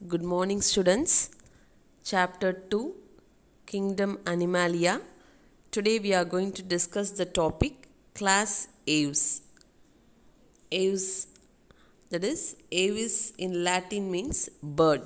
Good morning, students. Chapter 2, Kingdom Animalia. Today we are going to discuss the topic class Aves. Aves, that is, Aves in Latin means bird.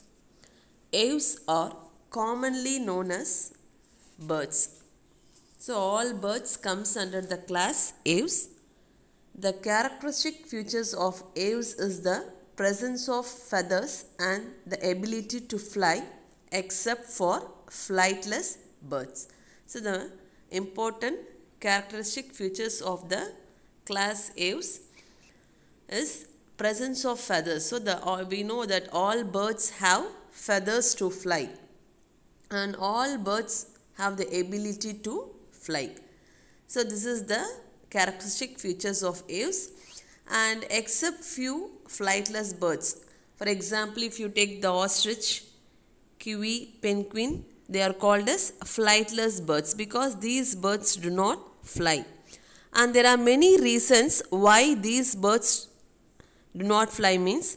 Aves are commonly known as birds. So all birds comes under the class Aves. The characteristic features of aves is the presence of feathers and the ability to fly except for flightless birds. So the important characteristic features of the class aves is presence of feathers. So we know that all birds have feathers to fly and all birds have the ability to fly. So this is the characteristic features of aves, and except few flightless birds. For example, if you take the ostrich, kiwi, penguin, they are called as flightless birds because these birds do not fly. And there are many reasons why these birds do not fly. Means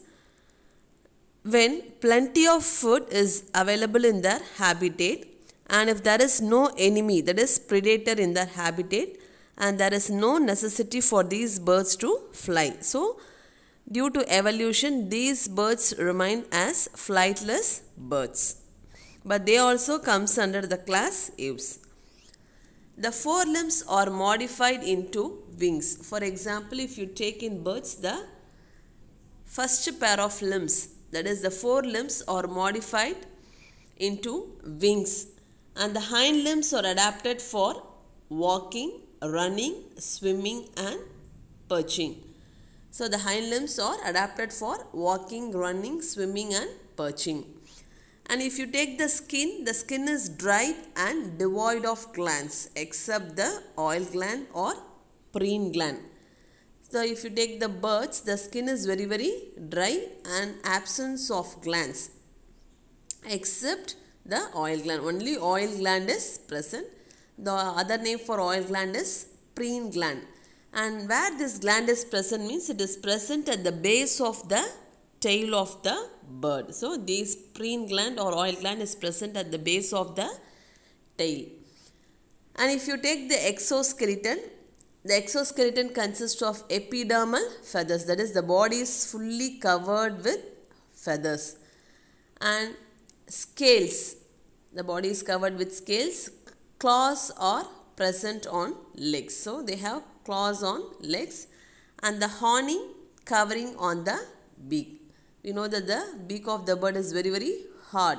when plenty of food is available in their habitat, and if there is no enemy, that is predator in their habitat, and there is no necessity for these birds to fly. So, due to evolution, these birds remain as flightless birds. But they also comes under the class aves. The forelimbs are modified into wings. For example, if you take in birds the first pair of limbs, that is the forelimbs are modified into wings, and the hind limbs are adapted for walking, running, swimming and perching. So the hind limbs are adapted for walking, running, swimming and perching. And if you take the skin is dry and devoid of glands except the oil gland or preen gland. So if you take the birds, the skin is very dry and absence of glands except the oil gland. Only oil gland is present. The other name for oil gland is preen gland. And where this gland is present means it is present at the base of the tail of the bird. So this preen gland or oil gland is present at the base of the tail. And if you take the exoskeleton consists of epidermal feathers, that is the body is fully covered with feathers, and scales, the body is covered with scales. Claws are present on legs, so they have claws on legs, and the horny covering on the beak. We know that the beak of the bird is very hard.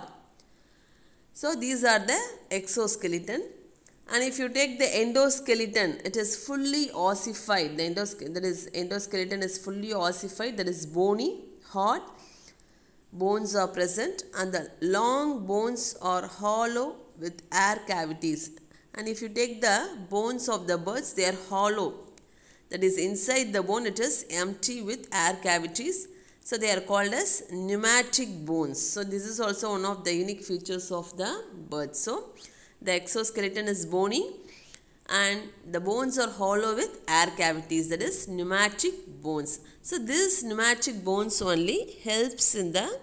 So these are the exoskeleton. And if you take the endoskeleton, it is fully ossified. The endoskeleton is fully ossified, that is bony, hard. Bones are present and the long bones are hollow with air cavities. And if you take the bones of the birds, they are hollow. That is, inside the bone it is empty with air cavities. So they are called as pneumatic bones. So this is also one of the unique features of the bird. So the exoskeleton is bony and the bones are hollow with air cavities, that is pneumatic bones. So this pneumatic bones only helps in the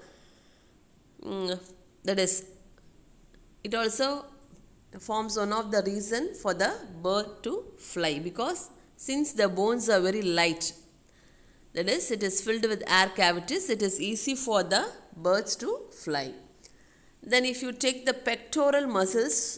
that is, it also forms one of the reason for the bird to fly, because since the bones are very light, that is, it is filled with air cavities, it is easy for the birds to fly. Then if you take the pectoral muscles,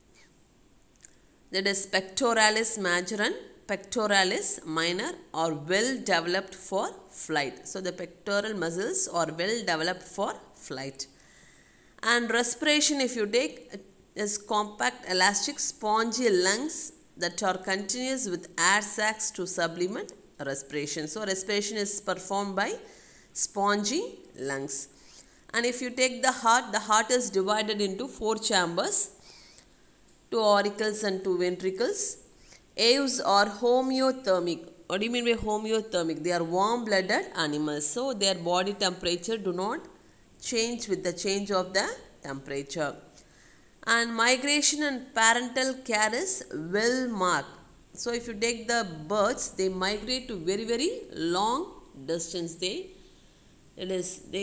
that is pectoralis major and pectoralis minor, are well developed for flight. So the pectoral muscles are well developed for flight. And respiration, if you take, is compact, elastic, spongy lungs that are continuous with air sacs to supplement respiration. So respiration is performed by spongy lungs. And if you take the heart is divided into 4 chambers, 2 auricles and 2 ventricles. Aves are homeothermic. What do you mean by homeothermic? They are warm-blooded animals. So their body temperature do not change with the change of the temperature. And migration and parental care is well marked. So if you take the birds, they migrate to very long distance. They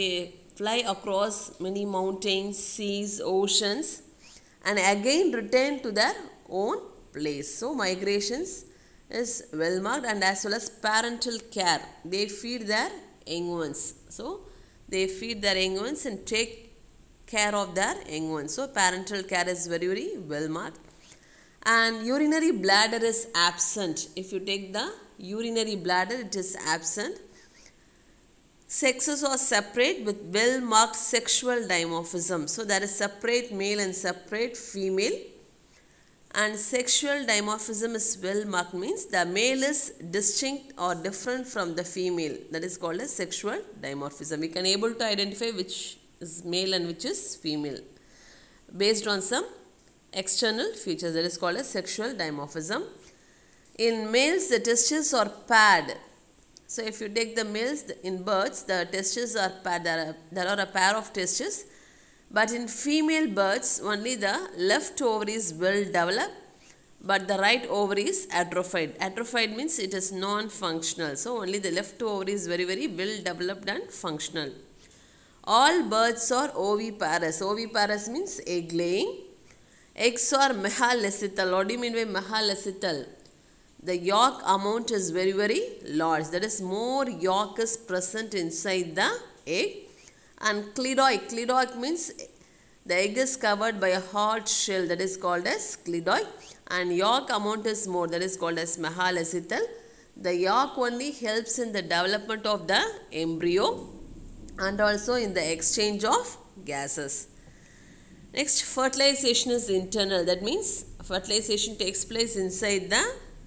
fly across many mountains, seas, oceans, and again return to their own place. So migrations is well marked, and as well as parental care. They feed their young ones. So they feed their young ones and take care of their young ones. So parental care is very, very well marked. And urinary bladder is absent. If you take the urinary bladder, it is absent. Sexes are separate with well marked sexual dimorphism. So there is separate male and separate female. And sexual dimorphism is well marked, means the male is distinct or different from the female. That is called as sexual dimorphism. We can able to identify which is male and which is female based on some external features. That is called as sexual dimorphism. In males, the testes are paired. So if you take the males, in birds, the testes are paired. There are a pair of testes. But in female birds, only the left ovary is well developed, but the right ovary is atrophied. Atrophied means it is non-functional. So only the left ovary is very, very well developed and functional. All birds are oviparous. Oviparous means egg laying. Eggs are mehalecital. What do you mean by mehalecital? The yolk amount is very, very large. That is, more yolk is present inside the egg. And clidoid. Clidoid means the egg is covered by a hard shell. That is called as clidoid. And yolk amount is more. That is called as mehalecital. The yolk only helps in the development of the embryo and also in the exchange of gases. Next, fertilization is internal. That means fertilization takes place inside the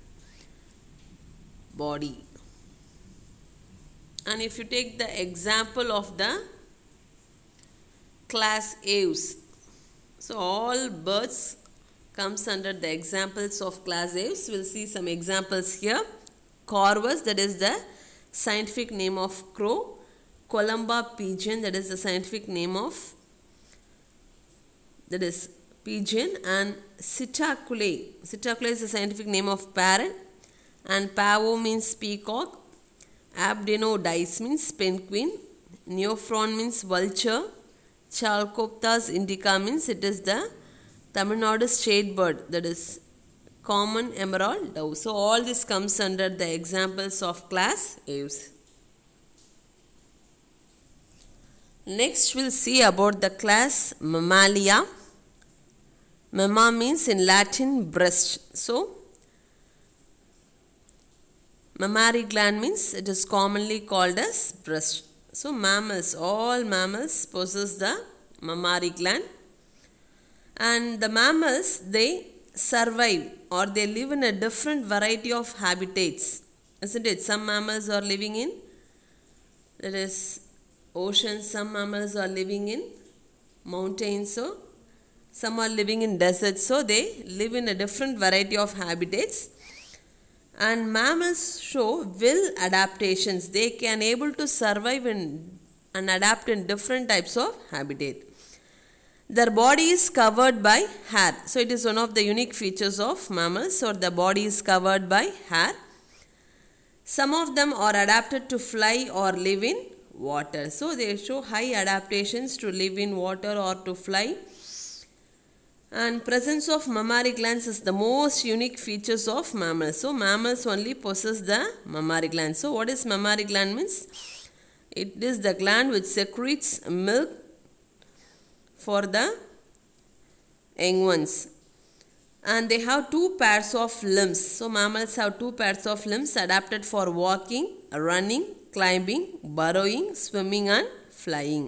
body. And if you take the example of the class Aves, so all birds comes under the examples of class Aves. We'll see some examples here. Corvus, that is the scientific name of crow. Columba pigeon, that is the scientific name of pigeon. And Psittaculae. Psittaculae is the scientific name of parrot. And Pavo means peacock. Abdenodice means penguin. Neophron means vulture. Chalcoptas indica means it is the Tamil Nadu state bird, that is common emerald dove. So all this comes under the examples of class Aves. Next we'll see about the class Mammalia. Mamma means in Latin breast. So mammary gland means it is commonly called as breast. So mammals, all mammals possess the mammary gland. And the mammals, they survive or they live in a different variety of habitats. Isn't it? Some mammals are living in, that is, oceans. Some mammals are living in mountains. So some are living in deserts. So they live in a different variety of habitats. And mammals show well adaptations. They can able to survive and adapt in different types of habitat. Their body is covered by hair. So it is one of the unique features of mammals. So the body is covered by hair. Some of them are adapted to fly or live in water. So they show high adaptations to live in water or to fly. And presence of mammary glands is the most unique features of mammals. So mammals only possess the mammary gland. So what is mammary gland means? It is the gland which secretes milk for the young ones. And they have two pairs of limbs. So mammals have two pairs of limbs adapted for walking, running, climbing, burrowing, swimming and flying.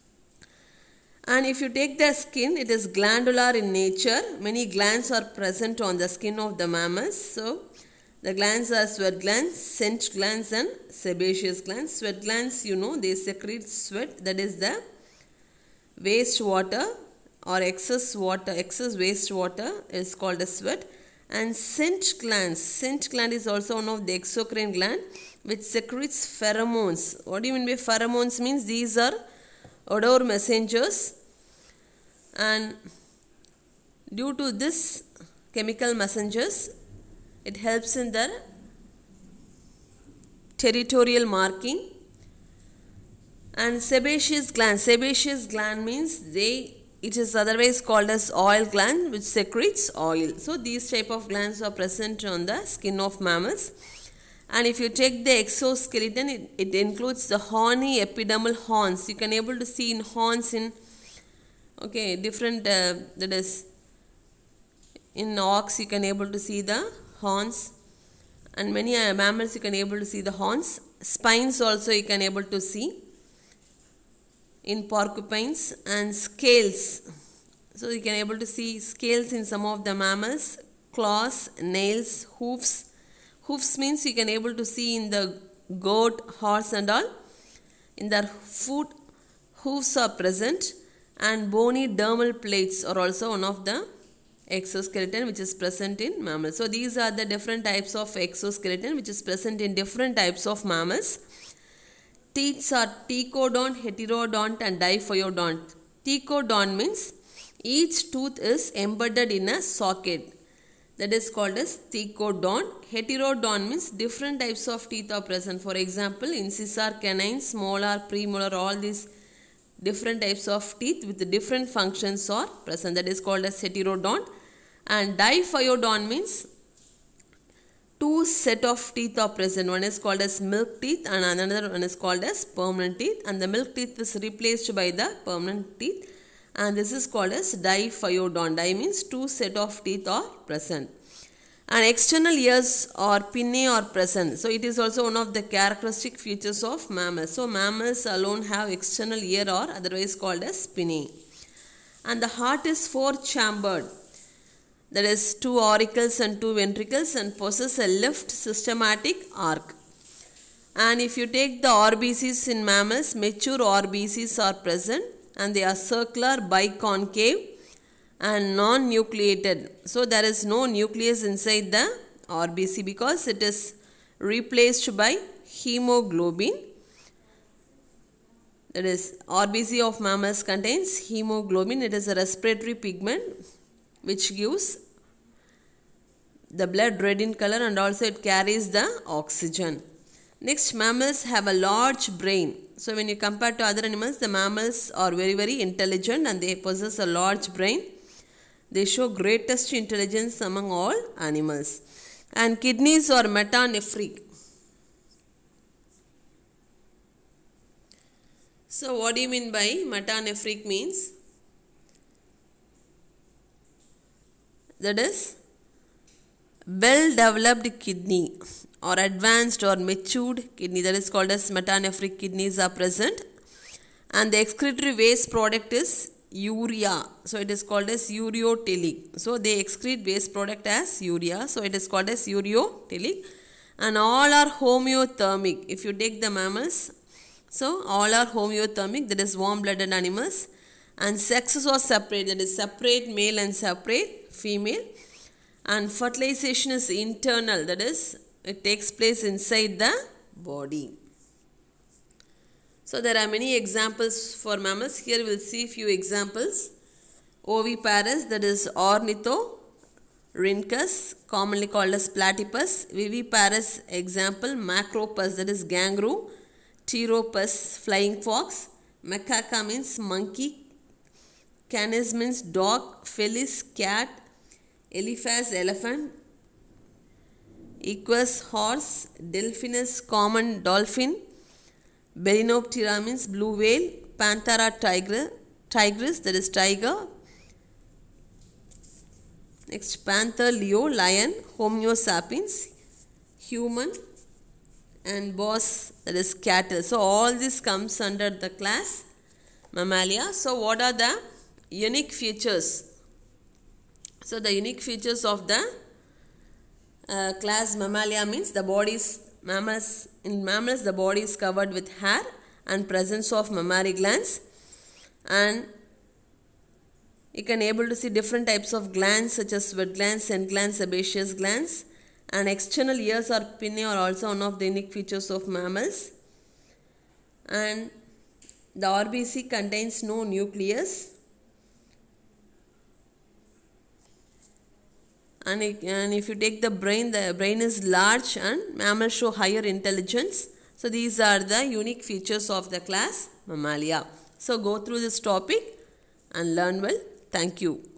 And if you take the skin, it is glandular in nature. Many glands are present on the skin of the mammals. So the glands are sweat glands, scent glands and sebaceous glands. Sweat glands, you know, they secrete sweat. That is the waste water or excess waste water is called as sweat. And scent gland is also one of the exocrine gland which secretes pheromones. What do you mean by pheromones? Means these are odor messengers, and due to this chemical messengers, it helps in their territorial marking. And sebaceous gland. Sebaceous gland means it is otherwise called as oil gland, which secretes oil. So these type of glands are present on the skin of mammals. And if you take the exoskeleton, it includes the horny epidermal horns. You can able to see in horns in different that is in ox you can able to see the horns, and many mammals you can able to see the horns. Spines also you can able to see in porcupines, and scales. So you can able to see scales in some of the mammals, claws, nails, hoofs. Hoofs means you can able to see in the goat, horse and all. In their foot, hoofs are present, and bony dermal plates are also one of the exoskeleton which is present in mammals. So these are the different types of exoskeleton which is present in different types of mammals. Teeth are tecodont, heterodont and diphyodont. Tecodont means each tooth is embedded in a socket. That is called as tecodont. Heterodont means different types of teeth are present. For example, incisor, canines, molar, premolar, all these different types of teeth with different functions are present. That is called as heterodont. And diphyodont means two set of teeth are present. One is called as milk teeth and another one is called as permanent teeth. And the milk teeth is replaced by the permanent teeth. And this is called as diphyodont. Di means two set of teeth are present. And external ears or pinnae are present. So it is also one of the characteristic features of mammals. So mammals alone have external ear or otherwise called as pinnae. And the heart is four-chambered. That is two auricles and two ventricles and possess a left systematic arc. And if you take the RBCs in mammals, mature RBCs are present. And they are circular, biconcave and non-nucleated. So there is no nucleus inside the RBC because it is replaced by hemoglobin. That is, RBC of mammals contains hemoglobin. It is a respiratory pigment which gives the blood red in color and also it carries the oxygen. Next, mammals have a large brain. So when you compare to other animals, the mammals are very intelligent and they possess a large brain. They show greatest intelligence among all animals. And kidneys are metanephric. So what do you mean by metanephric means? That is well developed kidney or advanced or matured kidney, that is called as metanephric kidneys are present, and the excretory waste product is urea. So it is called as ureotelic. So they excrete waste product as urea. So it is called as ureotelic. And all are homeothermic. If you take the mammals, so all are homeothermic, that is warm-blooded animals. And sexes are separate, that is separate male and separate female. And fertilization is internal, that is it takes place inside the body. So there are many examples for mammals. Here we will see few examples. Oviparous, that is Ornithorhynchus, commonly called as platypus. Viviparous, example Macropus, that is kangaroo. Pteropus, flying fox. Macaca means monkey. Canis means dog. Felis, cat. Elephas, elephant. Equus, horse. Delphinus, common dolphin. Balinoptera means blue whale. Panthera tigris, that is tiger. Next, panther, leo, lion. Homo sapiens, human. And bos, that is cattle. So all this comes under the class Mammalia. So what are the unique features? So the unique features of the class Mammalia means the body is in mammals the body is covered with hair and presence of mammary glands, and you can able to see different types of glands such as sweat glands, scent glands, sebaceous glands, and external ears or pinnae are also one of the unique features of mammals. And the RBC contains no nucleus. And if you take the brain is large and mammals show higher intelligence. So these are the unique features of the class Mammalia. So go through this topic and learn well. Thank you.